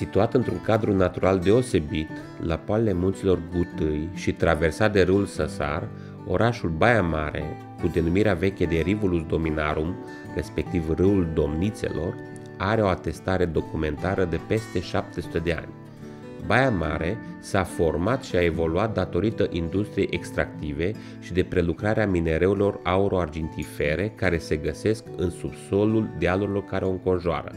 Situat într-un cadru natural deosebit, la poalele munților Gutâi și traversat de râul Săsar, orașul Baia Mare, cu denumirea veche de Rivulus Dominarum, respectiv râul Domnițelor, are o atestare documentară de peste 700 de ani. Baia Mare s-a format și a evoluat datorită industriei extractive și de prelucrarea minereurilor auro-argentifere care se găsesc în subsolul dealurilor care o înconjoară.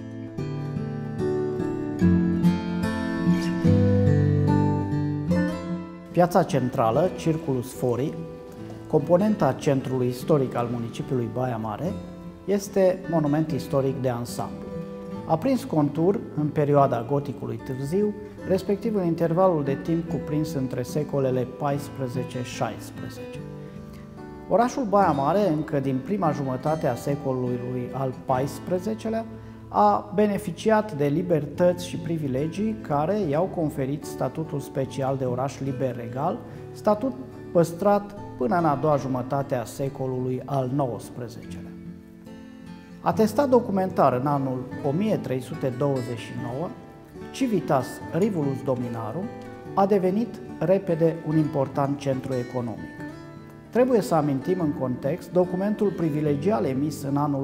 Piața centrală, Circulus Forii, componenta centrului istoric al municipiului Baia Mare, este monument istoric de ansamblu. A prins contur în perioada goticului târziu, respectiv în intervalul de timp cuprins între secolele XIV-XVI. Orașul Baia Mare, încă din prima jumătate a secolului al XIV-lea, a beneficiat de libertăți și privilegii care i-au conferit statutul special de oraș liber regal, statut păstrat până în a doua jumătate a secolului al XIX-lea. Atestat documentar în anul 1329, Civitas Rivulus Dominarum a devenit repede un important centru economic. Trebuie să amintim în context documentul privilegial emis în anul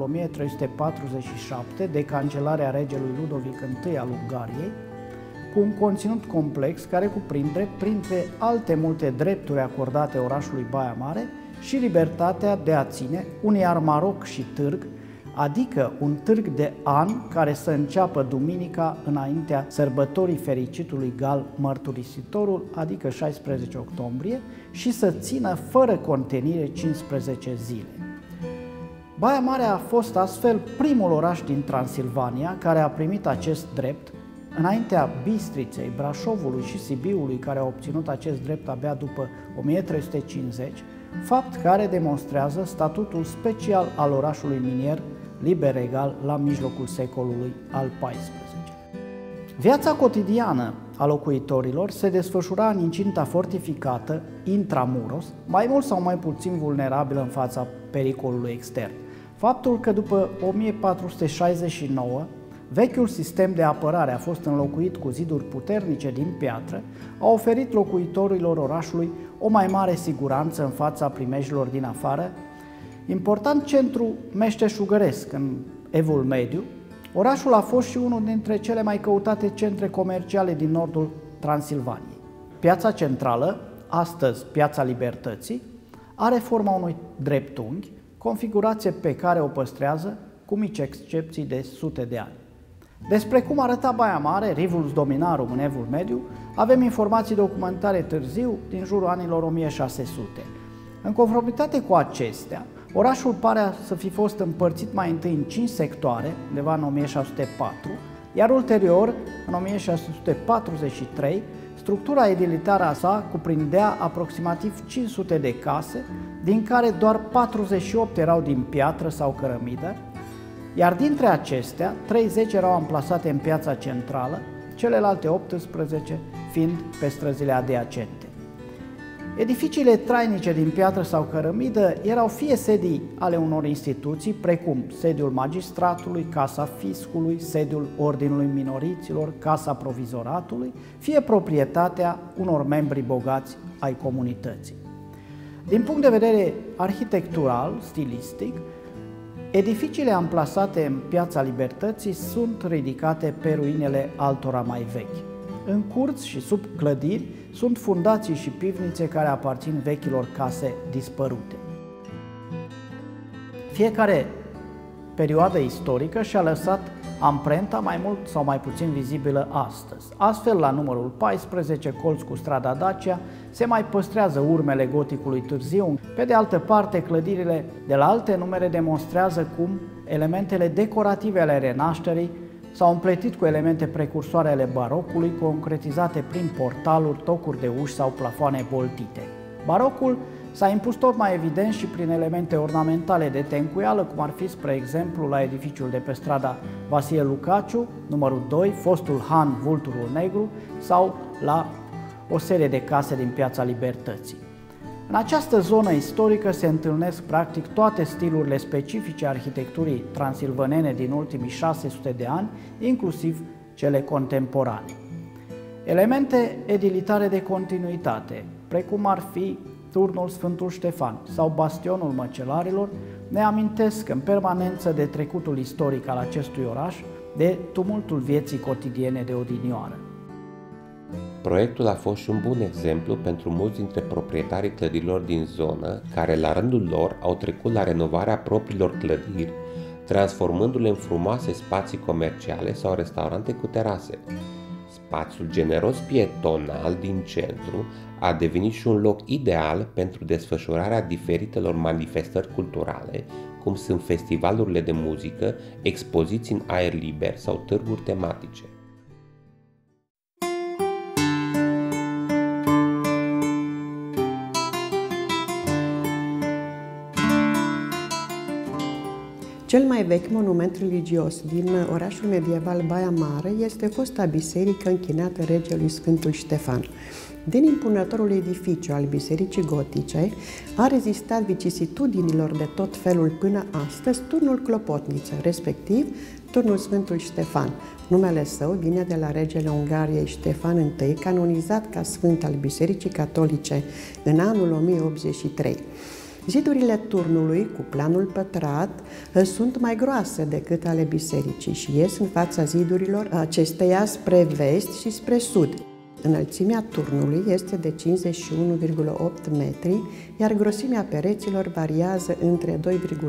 1347 de Cancelarea regelui Ludovic I al Ungariei, cu un conținut complex care cuprinde, printre alte multe drepturi acordate orașului Baia Mare, și libertatea de a ține un iarmaroc și târg, adică un târg de an care să înceapă duminica înaintea sărbătorii fericitului gal Mărturisitorul, adică 16 octombrie, și să țină fără contenire 15 zile. Baia Mare a fost astfel primul oraș din Transilvania care a primit acest drept, înaintea Bistriței, Brașovului și Sibiului, care au obținut acest drept abia după 1350, fapt care demonstrează statutul special al orașului minier liber regal la mijlocul secolului al XIV-lea. Viața cotidiană a locuitorilor se desfășura în incinta fortificată, intramuros, mai mult sau mai puțin vulnerabilă în fața pericolului extern. Faptul că după 1469 vechiul sistem de apărare a fost înlocuit cu ziduri puternice din piatră a oferit locuitorilor orașului o mai mare siguranță în fața primejilor din afară. Important centru meșteșugăresc în Evul Mediu, orașul a fost și unul dintre cele mai căutate centre comerciale din nordul Transilvaniei. Piața centrală, astăzi Piața Libertății, are forma unui dreptunghi, configurație pe care o păstrează, cu mici excepții, de sute de ani. Despre cum arăta Baia Mare, Rivulus Dominarum în Evul Mediu, avem informații documentare târziu, din jurul anilor 1600. În conformitate cu acestea, orașul pare să fi fost împărțit mai întâi în 5 sectoare, undeva în 1604, iar ulterior, în 1643, structura edilitară a sa cuprindea aproximativ 500 de case, din care doar 48 erau din piatră sau cărămidă, iar dintre acestea, 30 erau amplasate în piața centrală, celelalte 18 fiind pe străzile adiacente. Edificiile trainice din piatră sau cărămidă erau fie sedii ale unor instituții, precum sediul magistratului, Casa Fiscului, sediul Ordinului Minoriților, Casa Provizoratului, fie proprietatea unor membri bogați ai comunității. Din punct de vedere arhitectural, stilistic, edificiile amplasate în Piața Libertății sunt ridicate pe ruinele altora mai vechi. În curți și sub clădiri sunt fundații și pivnițe care aparțin vechilor case dispărute. Fiecare perioadă istorică și-a lăsat amprenta mai mult sau mai puțin vizibilă astăzi. Astfel, la numărul 14, colț cu strada Dacia, se mai păstrează urmele goticului târziu. Pe de altă parte, clădirile de la alte numere demonstrează cum elementele decorative ale renașterii s-au împletit cu elemente precursoare ale barocului, concretizate prin portaluri, tocuri de uși sau plafoane boltite. Barocul s-a impus tot mai evident și prin elemente ornamentale de tencuială, cum ar fi, spre exemplu, la edificiul de pe strada Vasile Lucaciu, numărul 2, fostul Han Vulturul Negru, sau la o serie de case din Piața Libertății. În această zonă istorică se întâlnesc practic toate stilurile specifice arhitecturii transilvanene din ultimii 600 de ani, inclusiv cele contemporane. Elemente edilitare de continuitate, precum ar fi turnul Sfântul Ștefan sau bastionul Măcelarilor, ne amintesc în permanență de trecutul istoric al acestui oraș, de tumultul vieții cotidiene de odinioară. Proiectul a fost și un bun exemplu pentru mulți dintre proprietarii clădirilor din zonă, care la rândul lor au trecut la renovarea propriilor clădiri, transformându-le în frumoase spații comerciale sau restaurante cu terase. Spațiul generos pietonal din centru a devenit și un loc ideal pentru desfășurarea diferitelor manifestări culturale, cum sunt festivalurile de muzică, expoziții în aer liber sau târguri tematice. Cel mai vechi monument religios din orașul medieval Baia Mare este fosta biserică închinată regelui Sfântul Ștefan. Din impunătorul edificiu al bisericii gotice a rezistat vicisitudinilor de tot felul până astăzi turnul Clopotniță, respectiv turnul Sfântul Ștefan. Numele său vine de la regele Ungariei Ștefan I, canonizat ca sfânt al Bisericii Catolice în anul 1083. Zidurile turnului, cu planul pătrat, sunt mai groase decât ale bisericii și ies în fața zidurilor acesteia spre vest și spre sud. Înălțimea turnului este de 51,8 metri, iar grosimea pereților variază între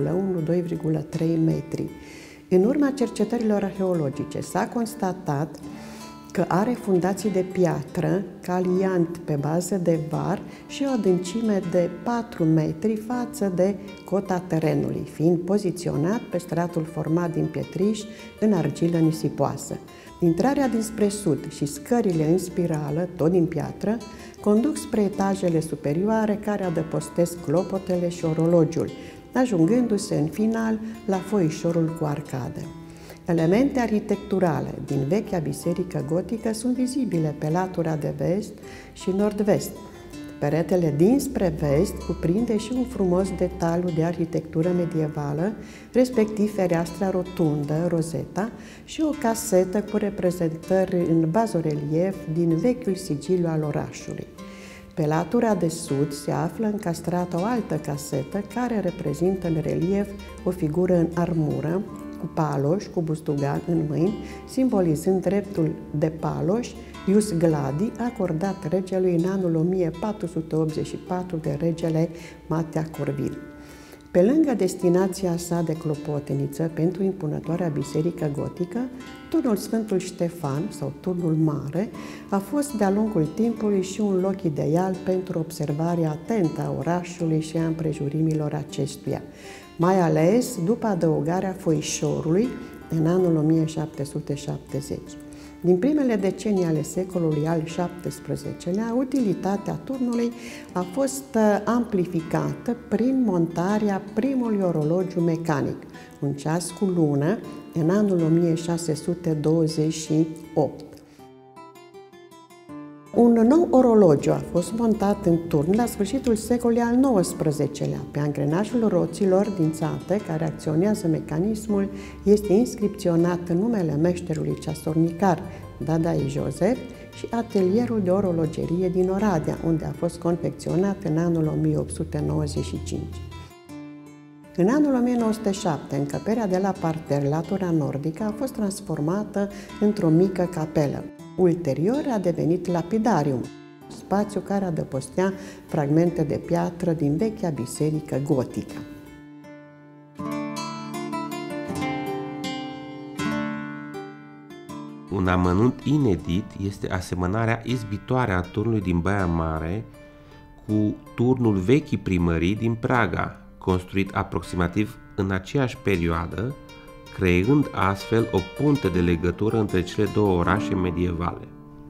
2,1-2,3 metri. În urma cercetărilor arheologice s-a constatat că are fundații de piatră, caliant pe bază de var și o adâncime de 4 metri față de cota terenului, fiind poziționat pe stratul format din pietriș în argilă nisipoasă. Intrarea dinspre sud și scările în spirală, tot din piatră, conduc spre etajele superioare care adăpostesc clopotele și orologiul, ajungându-se în final la foișorul cu arcade. Elemente arhitecturale din vechea biserică gotică sunt vizibile pe latura de vest și nord-vest. Peretele dinspre vest cuprinde și un frumos detaliu de arhitectură medievală, respectiv fereastra rotundă, rozeta, și o casetă cu reprezentări în bazorelief din vechiul sigiliu al orașului. Pe latura de sud se află încastrată o altă casetă care reprezintă în relief o figură în armură, cu paloș, cu bustugan în mâini, simbolizând dreptul de paloș, ius gladi, acordat regelui în anul 1484 de regele Matea Corvin. Pe lângă destinația sa de clopoteniță pentru impunătoarea biserică gotică, turnul Sfântul Ștefan, sau turnul Mare, a fost de-a lungul timpului și un loc ideal pentru observarea atentă a orașului și a împrejurimilor acestuia, mai ales după adăugarea foișorului în anul 1770. Din primele decenii ale secolului al XVII-lea, utilitatea turnului a fost amplificată prin montarea primului orologiu mecanic, un ceas cu lună, în anul 1628. Un nou orologiu a fost montat în turn la sfârșitul secolului al XIX-lea. Pe angrenajul roților dințate care acționează mecanismul este inscripționat numele meșterului ceasornicar Dadai Joseph și atelierul de orologerie din Oradea, unde a fost confecționat în anul 1895. În anul 1907, încăperea de la parter, latura nordică, a fost transformată într-o mică capelă. Ulterior a devenit lapidarium, spațiu care adăpostea fragmente de piatră din vechea biserică gotică. Un amănunt inedit este asemănarea izbitoare a turnului din Baia Mare cu turnul vechii primării din Praga, construit aproximativ în aceeași perioadă, creând astfel o punte de legătură între cele două orașe medievale.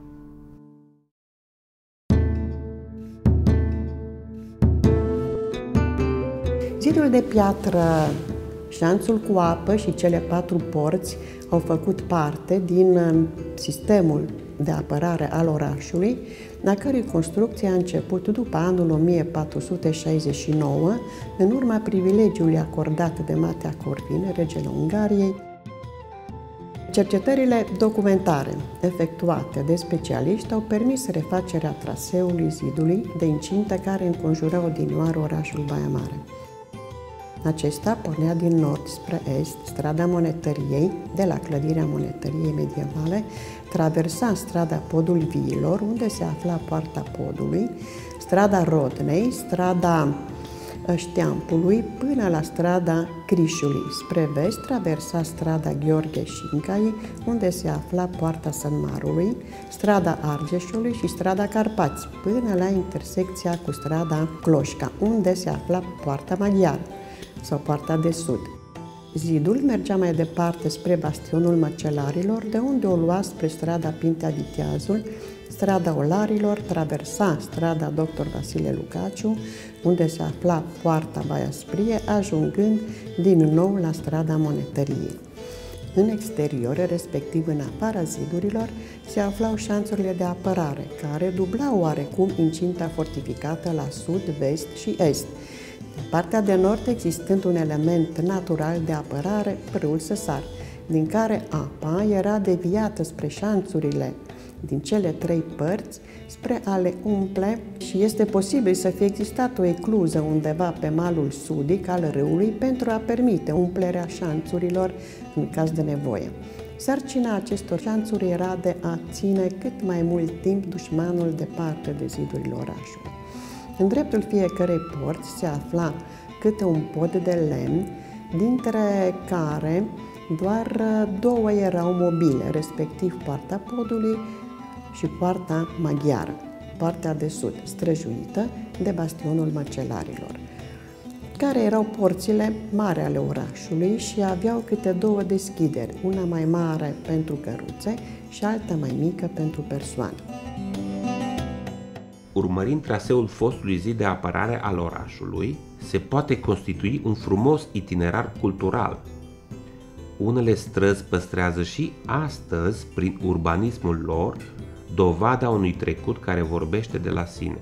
Zidul de piatră, șanțul cu apă și cele 4 porți au făcut parte din sistemul de apărare al orașului, la cărui construcție a început după anul 1469, în urma privilegiului acordat de Matea Corvin, regele Ungariei. Cercetările documentare efectuate de specialiști au permis refacerea traseului zidului de incintă care înconjura odinioară orașul Baia Mare. Acesta pornea din nord spre est, strada Monetăriei, de la clădirea Monetăriei medievale, traversa strada Podul Viilor, unde se afla poarta Podului, strada Rodnei, strada Șteampului, până la strada Crișului. Spre vest traversa strada Gheorghe Șincai, unde se afla poarta Sănmarului, strada Argeșului și strada Carpați, până la intersecția cu strada Cloșca, unde se afla poarta Maghiară sau poarta de sud. Zidul mergea mai departe spre bastionul Măcelarilor, de unde o lua spre strada Pintea Viteazul, strada Olarilor, traversa strada Dr. Vasile Lucaciu, unde se afla poarta Baia Sprie, ajungând din nou la strada Monetăriei. În exterior, respectiv în afara zidurilor, se aflau șanțurile de apărare, care dublau oarecum incinta fortificată la sud, vest și est. În partea de nord existând un element natural de apărare, râul Săsar, din care apa era deviată spre șanțurile din cele trei părți spre a le umple și este posibil să fie existat o ecluză undeva pe malul sudic al râului pentru a permite umplerea șanțurilor în caz de nevoie. Sarcina acestor șanțuri era de a ține cât mai mult timp dușmanul departe de zidurile orașului. În dreptul fiecărei porți se afla câte un pod de lemn, dintre care doar două erau mobile, respectiv poarta Podului și poarta Maghiară, partea de sud, străjuită de bastionul Măcelarilor, care erau porțile mari ale orașului și aveau câte două deschideri, una mai mare pentru căruțe și alta mai mică pentru persoane. Urmărind traseul fostului zid de apărare al orașului, se poate constitui un frumos itinerar cultural. Unele străzi păstrează și astăzi, prin urbanismul lor, dovada unui trecut care vorbește de la sine.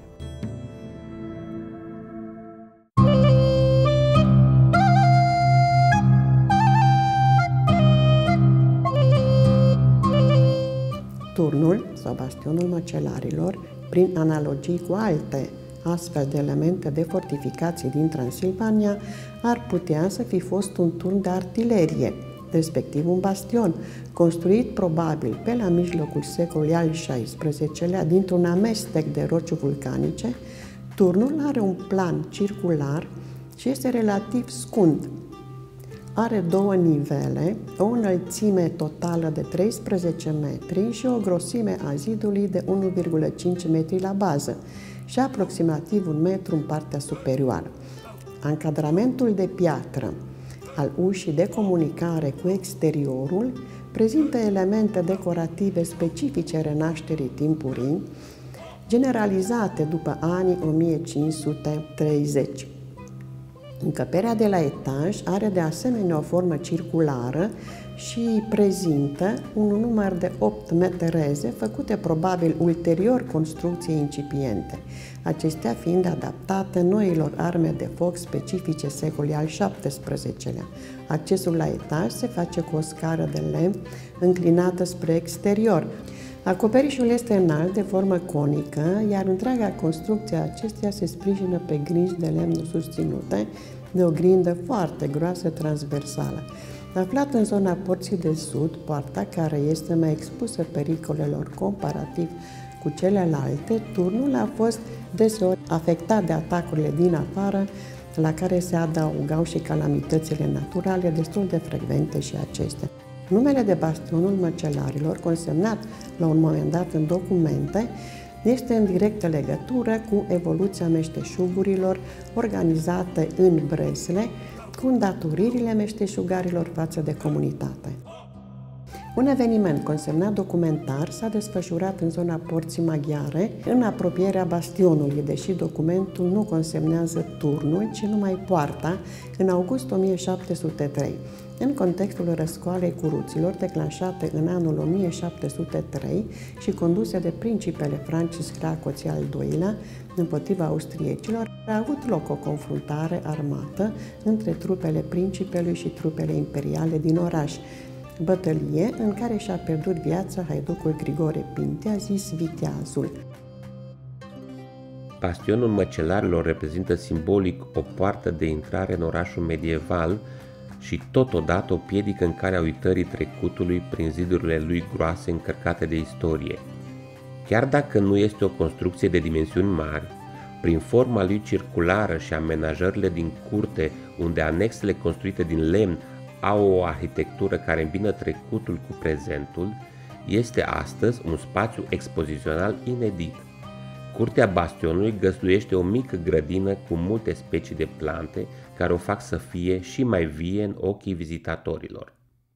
Turnul sau bastionul Măcelarilor, prin analogii cu alte astfel de elemente de fortificații din Transilvania, ar putea să fi fost un turn de artilerie, respectiv un bastion, construit probabil pe la mijlocul secolului al XVI-lea dintr-un amestec de roci vulcanice. Turnul are un plan circular și este relativ scund. Are două nivele, o înălțime totală de 13 metri și o grosime a zidului de 1,5 metri la bază și aproximativ 1 metru în partea superioară. Ancadramentul de piatră al ușii de comunicare cu exteriorul prezintă elemente decorative specifice renașterii timpurii, generalizate după anii 1530. Încăperea de la etaj are de asemenea o formă circulară și prezintă un număr de 8 metereze, făcute probabil ulterior construcției incipiente, acestea fiind adaptate noilor arme de foc specifice secolului al XVII-lea. Accesul la etaj se face cu o scară de lemn înclinată spre exterior. Acoperișul este înalt, de formă conică, iar întreaga construcție a acesteia se sprijină pe grinzi de lemn susținute de o grindă foarte groasă transversală. Aflat în zona porții de sud, poarta, care este mai expusă pericolelor comparativ cu celelalte, turnul a fost deseori afectat de atacurile din afară, la care se adaugau și calamitățile naturale destul de frecvente și acestea. Numele de bastionul Măcelarilor, consemnat la un moment dat în documente, este în directă legătură cu evoluția meșteșugurilor organizate în Bresle, cu îndatoririle meșteșugarilor față de comunitate. Un eveniment consemnat documentar s-a desfășurat în zona porții maghiare, în apropierea bastionului, deși documentul nu consemnează turnul, ci numai poarta, în august 1703, în contextul răscoalei curuților declanșate în anul 1703 și conduse de principele Francisc Racoții al II-lea împotriva austriecilor, a avut loc o confruntare armată între trupele principelui și trupele imperiale din oraș. bătălie în care și-a pierdut viața haiducul Grigore Pintea, zis Viteazul. Bastionul Măcelarilor reprezintă simbolic o poartă de intrare în orașul medieval și totodată o piedică în calea uitării trecutului prin zidurile lui groase încărcate de istorie. Chiar dacă nu este o construcție de dimensiuni mari, prin forma lui circulară și amenajările din curte, unde anexele construite din lemn au o arhitectură care îmbină trecutul cu prezentul, este astăzi un spațiu expozițional inedit. Curtea bastionului găzduiește o mică grădină cu multe specii de plante care o fac să fie și mai vie în ochii vizitatorilor.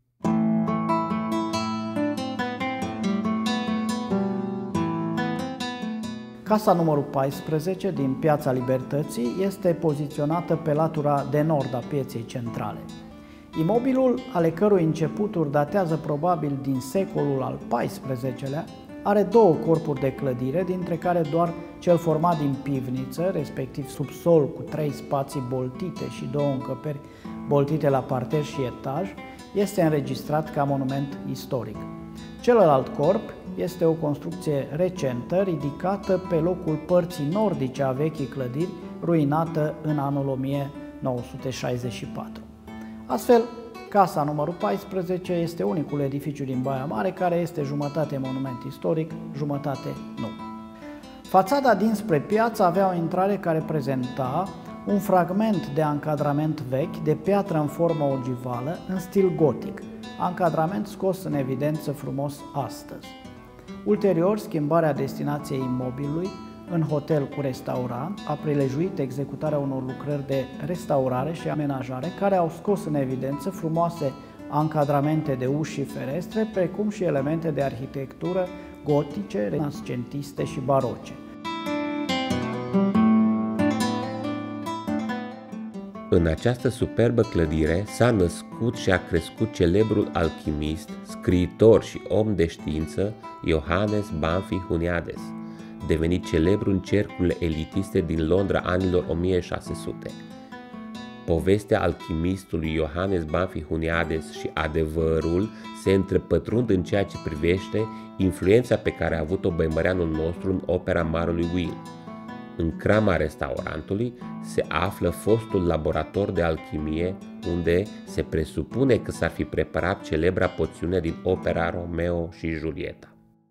Casa numărul 14 din Piața Libertății este poziționată pe latura de nord a pieței centrale. Imobilul, ale cărui începuturi datează probabil din secolul al XIV-lea, are două corpuri de clădire, dintre care doar cel format din pivniță, respectiv subsol cu 3 spații boltite și 2 încăperi boltite la parter și etaj, este înregistrat ca monument istoric. Celălalt corp este o construcție recentă, ridicată pe locul părții nordice a vechii clădiri, ruinată în anul 1964. Astfel, casa numărul 14 este unicul edificiu din Baia Mare care este jumătate monument istoric, jumătate nu. Fațada dinspre piață avea o intrare care prezenta un fragment de ancadrament vechi de piatră în formă ogivală în stil gotic, ancadrament scos în evidență frumos astăzi. Ulterior, schimbarea destinației imobilului în hotel cu restaurant a prilejuit executarea unor lucrări de restaurare și amenajare care au scos în evidență frumoase ancadramente de uși și ferestre, precum și elemente de arhitectură gotice, renascentiste și baroce. În această superbă clădire s-a născut și a crescut celebrul alchimist, scriitor și om de știință Johannes Banfi Huniades, devenit celebru în cercurile elitiste din Londra anilor 1600. Povestea alchimistului Johannes Banfi Huniades și adevărul se întrepătrund în ceea ce privește influența pe care a avut-o băimăreanul nostru în opera Marului Will. În crama restaurantului se află fostul laborator de alchimie, unde se presupune că s-ar fi preparat celebra poțiune din opera Romeo și Julieta.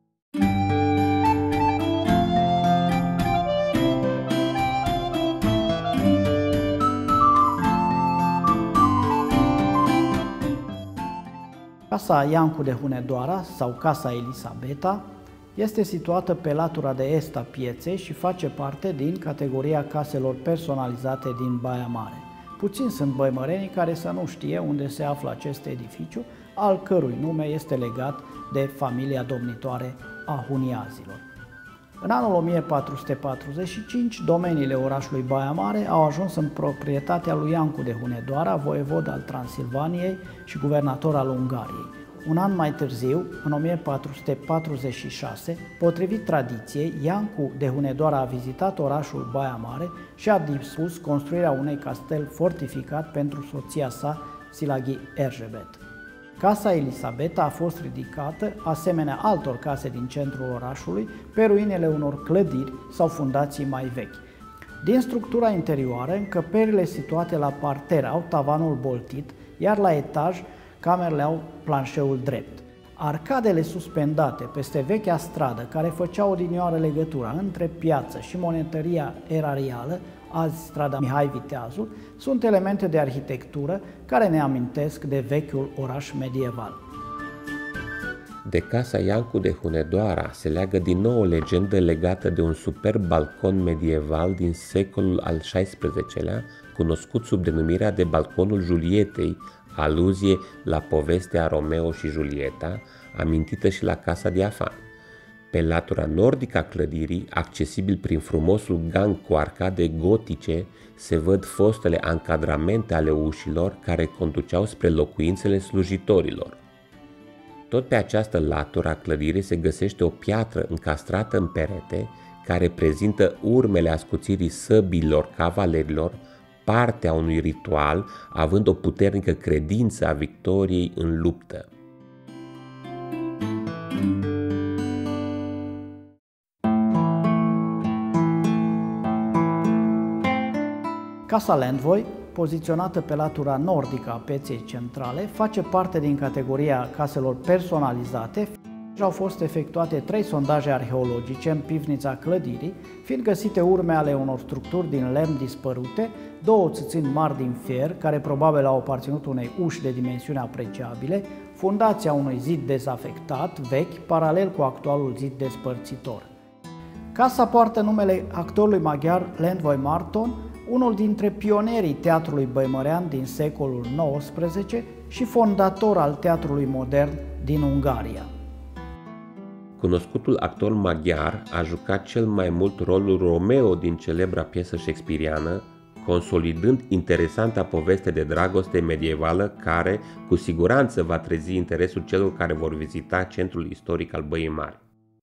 Casa Iancu de Hunedoara sau Casa Elisabeta este situată pe latura de est a pieței și face parte din categoria caselor personalizate din Baia Mare. Puțini sunt băimărenii care să nu știe unde se află acest edificiu, al cărui nume este legat de familia domnitoare a Huniazilor. În anul 1445, domeniile orașului Baia Mare au ajuns în proprietatea lui Iancu de Hunedoara, voievod al Transilvaniei și guvernator al Ungariei. Un an mai târziu, în 1446, potrivit tradiției, Iancu de Hunedoara a vizitat orașul Baia Mare și a dispus construirea unui castel fortificat pentru soția sa, Silaghi Erzsébet. Casa Elisabeta a fost ridicată, asemenea altor case din centrul orașului, pe ruinele unor clădiri sau fundații mai vechi. Din structura interioară, încăperile situate la parter au tavanul boltit, iar la etaj camerele au planșeul drept. Arcadele suspendate peste vechea stradă, care făceau odinioară legătura între piață și monetăria erarială, azi strada Mihai Viteazul, sunt elemente de arhitectură care ne amintesc de vechiul oraș medieval. De casa Iancu de Hunedoara se leagă din nou o legendă legată de un superb balcon medieval din secolul al XVI-lea, cunoscut sub denumirea de Balconul Julietei, aluzie la povestea Romeo și Julieta, amintită și la Casa Diafan. Pe latura nordică a clădirii, accesibil prin frumosul gang cu arcade gotice, se văd fostele ancadramente ale ușilor care conduceau spre locuințele slujitorilor. Tot pe această latură a clădirii se găsește o piatră încastrată în perete care prezintă urmele ascuțirii săbilor cavalerilor, partea unui ritual având o puternică credință a victoriei în luptă. Casa Landvoi, poziționată pe latura nordică a pieței centrale, face parte din categoria caselor personalizate și au fost efectuate 3 sondaje arheologice în pivnița clădirii, fiind găsite urme ale unor structuri din lemn dispărute, 2 țâțini mari din fier, care probabil au aparținut unei uși de dimensiuni apreciabile, fundația unui zid dezafectat, vechi, paralel cu actualul zid despărțitor. Casa poartă numele actorului maghiar Lendvai Márton, unul dintre pionerii teatrului băimărean din secolul XIX și fondator al teatrului modern din Ungaria. Cunoscutul actor maghiar a jucat cel mai mult rolul Romeo din celebra piesă shakespeariană, consolidând interesanta poveste de dragoste medievală care, cu siguranță, va trezi interesul celor care vor vizita centrul istoric al Băii Mari.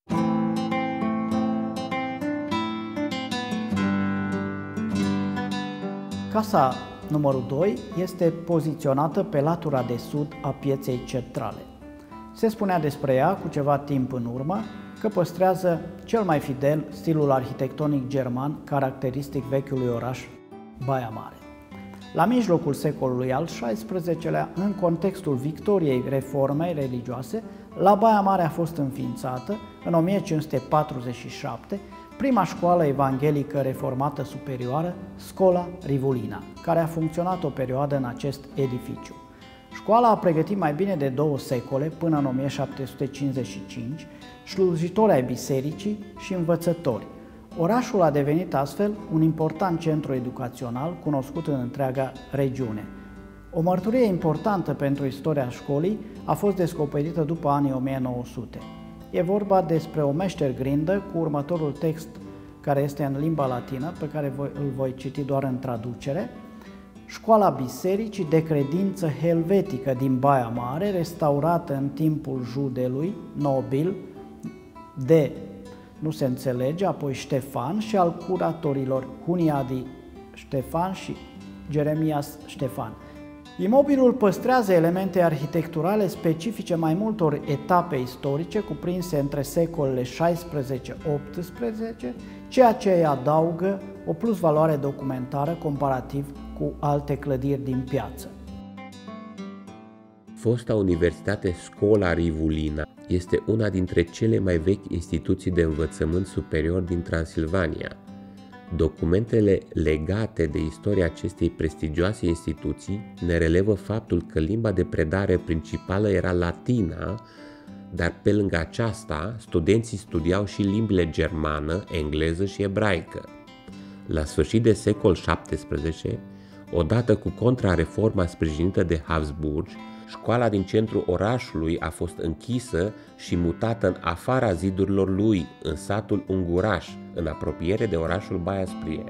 Casa numărul 2 este poziționată pe latura de sud a pieței centrale. Se spunea despre ea cu ceva timp în urmă că păstrează cel mai fidel stilul arhitectonic german caracteristic vechiului oraș Baia Mare. La mijlocul secolului al XVI-lea, în contextul victoriei reformei religioase, la Baia Mare a fost înființată, în 1547, prima școală evanghelică reformată superioară, Scola Rivulina, care a funcționat o perioadă în acest edificiu. Școala a pregătit mai bine de 2 secole, până în 1755, slujitori ai bisericii și învățători. Orașul a devenit astfel un important centru educațional cunoscut în întreaga regiune. O mărturie importantă pentru istoria școlii a fost descoperită după anii 1900. E vorba despre o meștergrindă cu următorul text care este în limba latină, pe care îl voi citi doar în traducere. Școala bisericii de credință helvetică din Baia Mare, restaurată în timpul judelui nobil de, nu se înțelege, apoi Ștefan și al curatorilor Huniadi Ștefan și Jeremias Ștefan. Imobilul păstrează elemente arhitecturale specifice mai multor etape istorice cuprinse între secolele 16-18, ceea ce îi adaugă o plusvaloare documentară comparativ cu alte clădiri din piață. Fosta Universitate Scola Rivulina este una dintre cele mai vechi instituții de învățământ superior din Transilvania. Documentele legate de istoria acestei prestigioase instituții ne relevă faptul că limba de predare principală era latina, dar pe lângă aceasta, studenții studiau și limbile germană, engleză și ebraică. La sfârșit de secol XVII, odată cu contrareforma sprijinită de Habsburgi, școala din centrul orașului a fost închisă și mutată în afara zidurilor lui, în satul Unguraș, în apropiere de orașul Baia Sprie.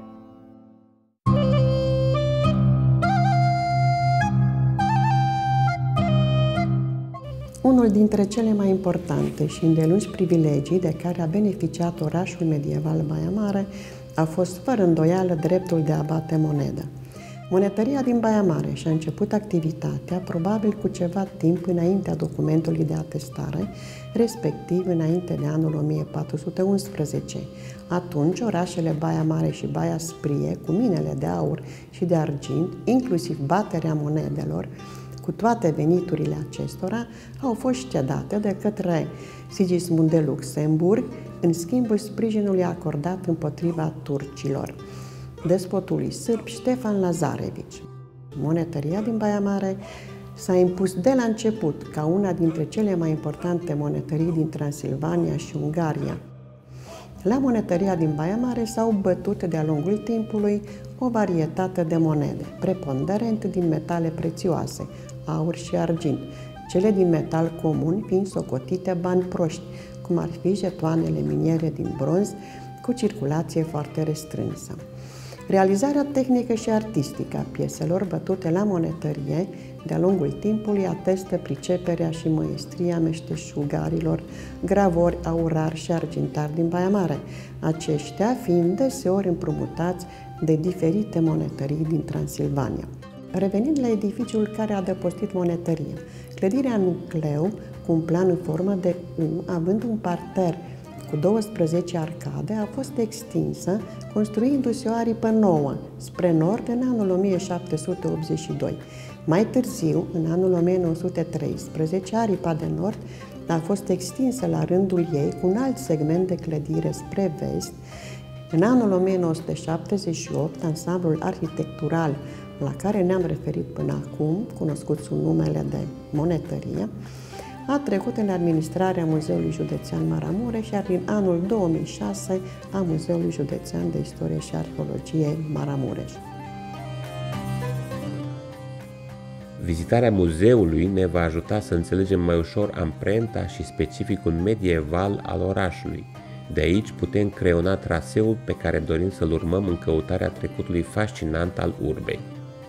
Unul dintre cele mai importante și îndelungi privilegii de care a beneficiat orașul medieval Baia Mare a fost fără îndoială dreptul de a bate monedă. Monetăria din Baia Mare și-a început activitatea probabil cu ceva timp înaintea documentului de atestare, respectiv înainte de anul 1411. Atunci, orașele Baia Mare și Baia Sprie, cu minele de aur și de argint, inclusiv baterea monedelor, cu toate veniturile acestora, au fost cedate de către Sigismund de Luxemburg în schimbul sprijinului acordat împotriva turcilor despotului sârb Ștefan Lazarevici. Monetăria din Baia Mare s-a impus de la început ca una dintre cele mai importante monetării din Transilvania și Ungaria. La monetăria din Baia Mare s-au bătut de-a lungul timpului o varietate de monede, preponderent din metale prețioase, aur și argint, cele din metal comun fiind socotite bani proști, cum ar fi jetoanele miniere din bronz, cu circulație foarte restrânsă. Realizarea tehnică și artistică a pieselor bătute la monetărie de-a lungul timpului atestă priceperea și măestria meșteșugarilor, gravori, aurari și argintari din Baia Mare, aceștia fiind deseori împrumutați de diferite monetării din Transilvania. Revenind la edificiul care a adăpostit monetăria, clădirea nucleu, cu un plan în formă de U, având un parter cu 12 arcade, a fost extinsă, construindu-se o aripă nouă, spre nord, în anul 1782. Mai târziu, în anul 1913, aripa de nord a fost extinsă la rândul ei cu un alt segment de clădire spre vest. În anul 1978, ansamblul arhitectural la care ne-am referit până acum, cunoscut sub numele de Monetărie, a trecut în administrarea Muzeului Județean Maramureș, iar din anul 2006 a Muzeului Județean de Istorie și Arheologie Maramureș. Vizitarea muzeului ne va ajuta să înțelegem mai ușor amprenta și specificul medieval al orașului. De aici putem creiona traseul pe care dorim să-l urmăm în căutarea trecutului fascinant al urbei.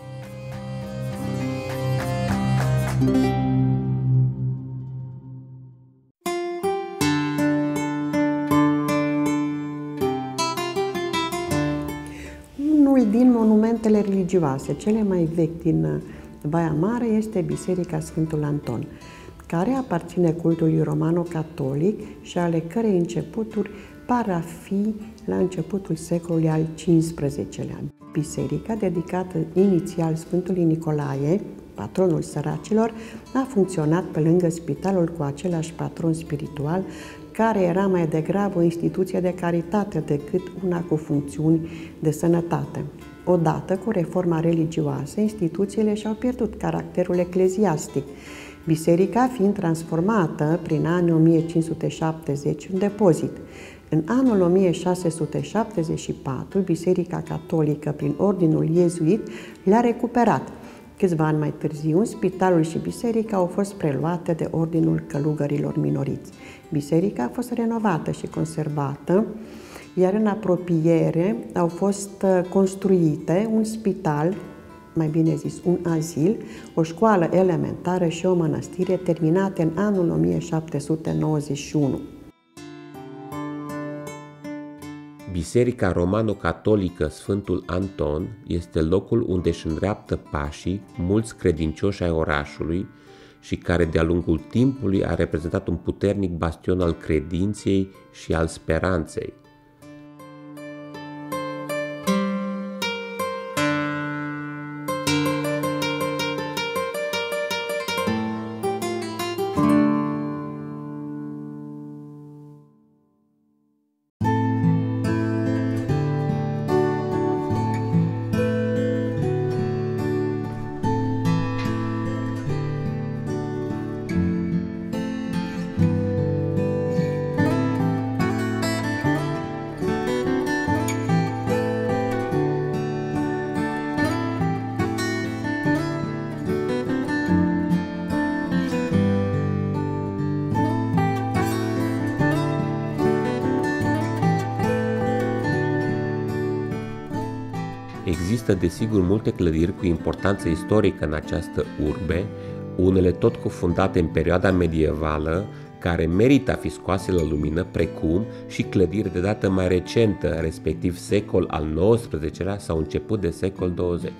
Unul din monumentele religioase cele mai vechi din Baia Mare este Biserica Sfântul Anton, care aparține cultului romano-catolic și ale cărei începuturi par a fi la începutul secolului al XV-lea. Biserica, dedicată inițial Sfântului Nicolae, patronul săracilor, a funcționat pe lângă spitalul cu același patron spiritual, care era mai degrabă o instituție de caritate decât una cu funcțiuni de sănătate. Odată cu reforma religioasă, instituțiile și-au pierdut caracterul ecleziastic, biserica fiind transformată prin anii 1570 în depozit. În anul 1674, Biserica Catolică, prin ordinul iezuit, le-a recuperat. Câțiva ani mai târziu, spitalul și biserica au fost preluate de Ordinul Călugărilor Minoriți. Biserica a fost renovată și conservată, iar în apropiere au fost construite un spital, mai bine zis un azil, o școală elementară și o mănăstire terminate în anul 1791. Biserica romano-catolică Sfântul Anton este locul unde își îndreaptă pașii mulți credincioși ai orașului și care de-a lungul timpului a reprezentat un puternic bastion al credinței și al speranței. Există desigur multe clădiri cu importanță istorică în această urbe, unele tot cufundate în perioada medievală, care merită a fi scoase la lumină, precum și clădiri de dată mai recentă, respectiv secol al XIX-lea sau început de secol 20.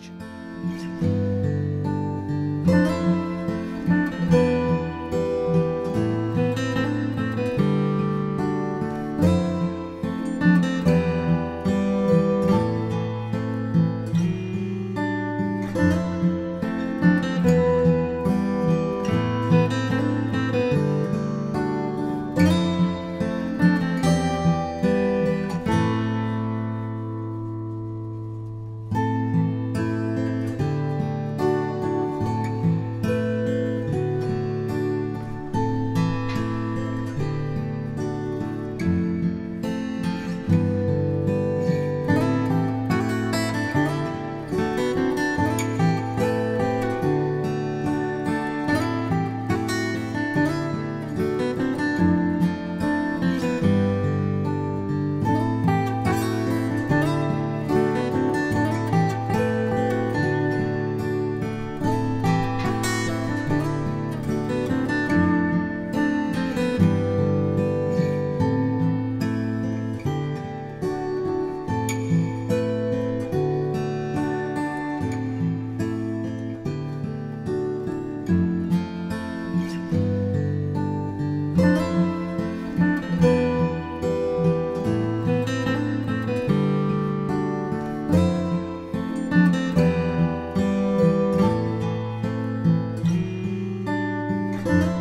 Mulțumesc!